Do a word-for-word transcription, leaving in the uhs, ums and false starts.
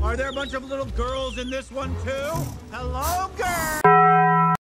Are there a bunch of little girls in this one too? Hello, girls?